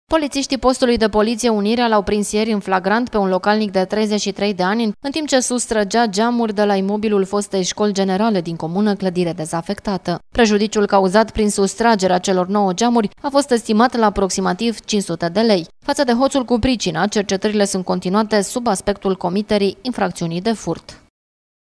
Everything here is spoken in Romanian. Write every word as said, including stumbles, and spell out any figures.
Polițiștii postului de poliție Unirea l-au prins ieri în flagrant pe un localnic de treizeci și trei de ani, în timp ce sustrăgea geamuri de la imobilul fostei școli generale din comună, clădire dezafectată. Prejudiciul cauzat prin sustragerea celor nouă geamuri a fost estimat la aproximativ cinci sute de lei. Față de hoțul cu pricina, cercetările sunt continuate sub aspectul comiterii infracțiunii de furt.